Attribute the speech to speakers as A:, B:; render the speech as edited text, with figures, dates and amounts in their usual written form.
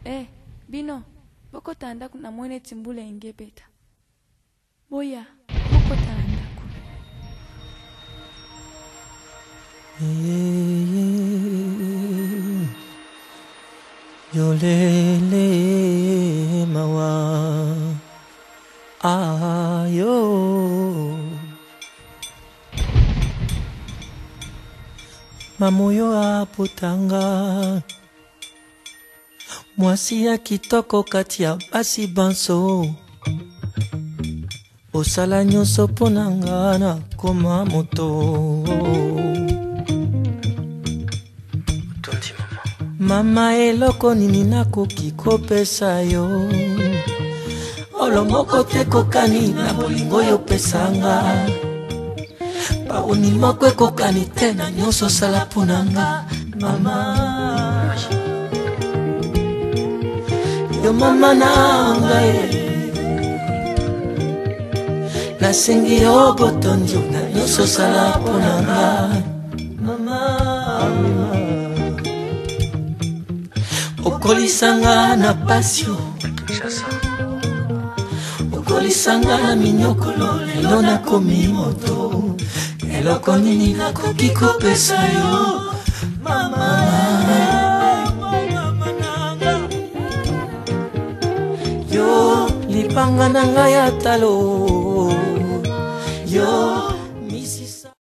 A: Bino, boko tanda kuna mwene timbule ingebeta. Boya, boko tanda ku.
B: Yolele mawa ayo mamoyo apotanga mwasi ya kitoko kati ya basi banso osala nyonso pona nga na koma moto mama eloko nini nakoki kopesa yo olomoko te kokani na bolingo yo pesanga pauni moko ekokani te na nyonso sala punanga mama yo mama nanga nasengi yo botondio na nyonso sala punanga mama okolisanga na pasio okolisanga na minyokolo lelo nakomi moto eloko nini nakoki kopesa yo mama yo lipanga na ngai ya talo yo